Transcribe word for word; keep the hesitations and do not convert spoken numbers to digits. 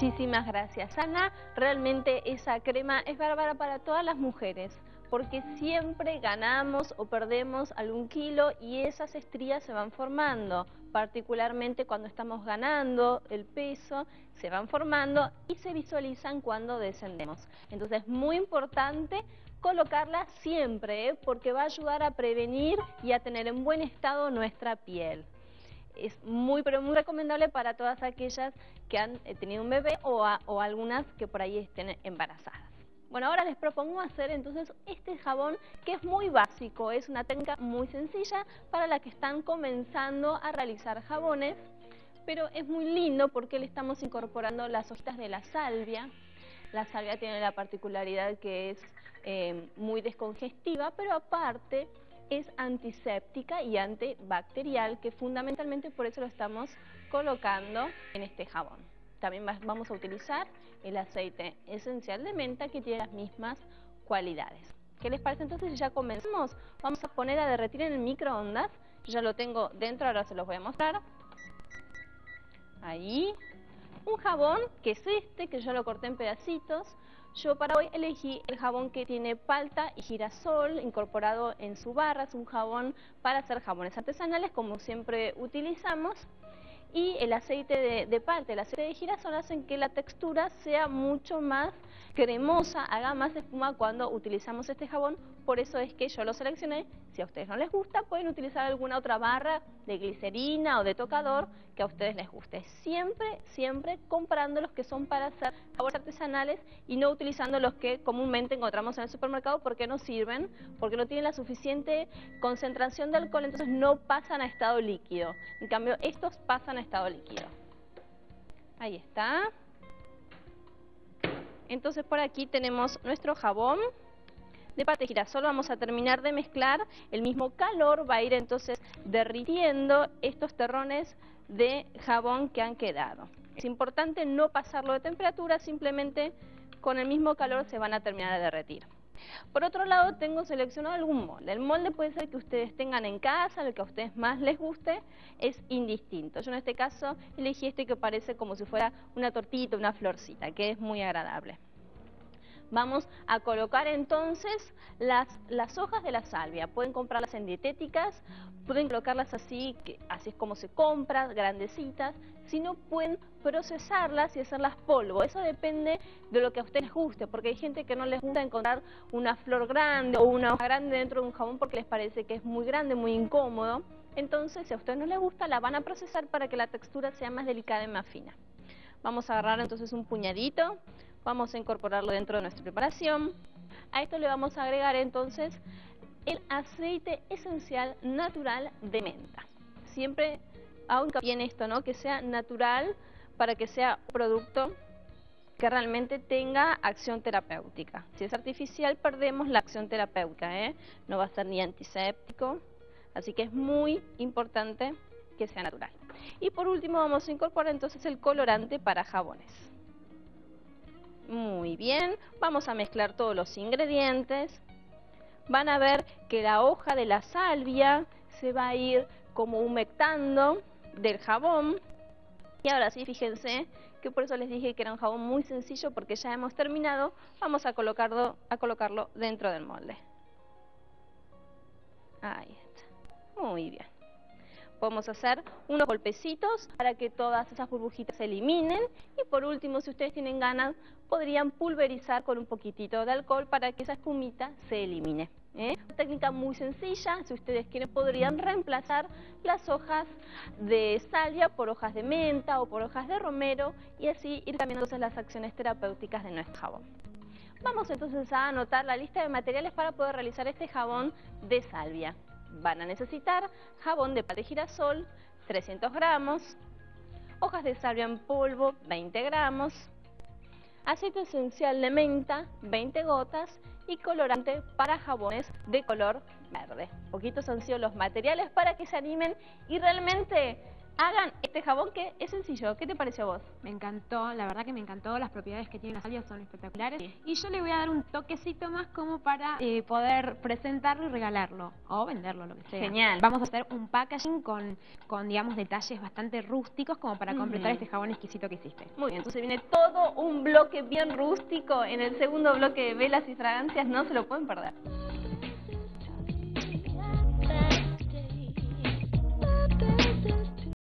Muchísimas gracias, Ana. Realmente esa crema es bárbara para todas las mujeres, porque siempre ganamos o perdemos algún kilo y esas estrías se van formando, particularmente cuando estamos ganando el peso, se van formando y se visualizan cuando descendemos. Entonces es muy importante colocarla siempre, ¿eh? Porque va a ayudar a prevenir y a tener en buen estado nuestra piel. Es muy, pero muy recomendable para todas aquellas que han tenido un bebé o, a, o algunas que por ahí estén embarazadas. Bueno, ahora les propongo hacer entonces este jabón que es muy básico, es una técnica muy sencilla para las que están comenzando a realizar jabones, pero es muy lindo porque le estamos incorporando las hojitas de la salvia. La salvia tiene la particularidad que es eh, muy descongestiva, pero aparte es antiséptica y antibacterial, que fundamentalmente por eso lo estamos colocando en este jabón. También vamos a utilizar el aceite esencial de menta, que tiene las mismas cualidades. ¿Qué les parece entonces si ya comenzamos? Vamos a poner a derretir en el microondas. Yo ya lo tengo dentro, ahora se los voy a mostrar. Ahí. Un jabón que es este, que yo lo corté en pedacitos. Yo para hoy elegí el jabón que tiene palta y girasol incorporado en su barra. Es un jabón para hacer jabones artesanales, como siempre utilizamos. Y el aceite de, de palta, el aceite de girasol hacen que la textura sea mucho más cremosa, haga más espuma cuando utilizamos este jabón. Por eso es que yo lo seleccioné. Si a ustedes no les gusta, pueden utilizar alguna otra barra de glicerina o de tocador que a ustedes les guste. Siempre, siempre comprando los que son para hacer jabones artesanales y no utilizando los que comúnmente encontramos en el supermercado, porque no sirven, porque no tienen la suficiente concentración de alcohol, entonces no pasan a estado líquido. En cambio, estos pasan a estado líquido. Ahí está. Entonces por aquí tenemos nuestro jabón de palta de girasol. Vamos a terminar de mezclar. El mismo calor va a ir entonces derritiendo estos terrones de jabón que han quedado. Es importante no pasarlo de temperatura, simplemente con el mismo calor se van a terminar de derretir. Por otro lado, tengo seleccionado algún molde. El molde puede ser que ustedes tengan en casa, el que a ustedes más les guste, es indistinto. Yo en este caso elegí este que parece como si fuera una tortita, una florcita, que es muy agradable. Vamos a colocar entonces las, las hojas de la salvia. Pueden comprarlas en dietéticas, pueden colocarlas así, que, así es como se compra, grandecitas. Si no, pueden procesarlas y hacerlas polvo. Eso depende de lo que a ustedes les guste, porque hay gente que no les gusta encontrar una flor grande o una hoja grande dentro de un jabón porque les parece que es muy grande, muy incómodo. Entonces, si a ustedes no les gusta, la van a procesar para que la textura sea más delicada y más fina. Vamos a agarrar entonces un puñadito. Vamos a incorporarlo dentro de nuestra preparación. A esto le vamos a agregar entonces el aceite esencial natural de menta. Siempre hago hincapié en esto, ¿no? Que sea natural para que sea un producto que realmente tenga acción terapéutica. Si es artificial, perdemos la acción terapéutica, ¿eh? No va a ser ni antiséptico, así que es muy importante que sea natural. Y por último vamos a incorporar entonces el colorante para jabones. Muy bien, vamos a mezclar todos los ingredientes. Van a ver que la hoja de la salvia se va a ir como humectando del jabón. Y ahora sí, fíjense que por eso les dije que era un jabón muy sencillo, porque ya hemos terminado. Vamos a colocarlo, a colocarlo dentro del molde. Ahí está. Muy bien. Podemos hacer unos golpecitos para que todas esas burbujitas se eliminen. Y por último, si ustedes tienen ganas, podrían pulverizar con un poquitito de alcohol para que esa espumita se elimine. ¿eh? Una técnica muy sencilla. Si ustedes quieren, podrían reemplazar las hojas de salvia por hojas de menta o por hojas de romero y así ir cambiando entonces las acciones terapéuticas de nuestro jabón. Vamos entonces a anotar la lista de materiales para poder realizar este jabón de salvia. Van a necesitar jabón de palta de girasol, trescientos gramos, hojas de salvia en polvo, veinte gramos, aceite esencial de menta, veinte gotas y colorante para jabones de color verde. Poquitos han sido los materiales para que se animen y realmente hagan este jabón que es sencillo. ¿Qué te pareció a vos? Me encantó, la verdad que me encantó, las propiedades que tiene la salvia son espectaculares. Sí. Y yo le voy a dar un toquecito más como para eh, poder presentarlo y regalarlo, o venderlo, lo que sea. Genial. Vamos a hacer un packaging con, con digamos, detalles bastante rústicos como para completar uh-huh. este jabón exquisito que hiciste. Muy bien, entonces viene todo un bloque bien rústico en el segundo bloque de velas y fragancias, no se lo pueden perder.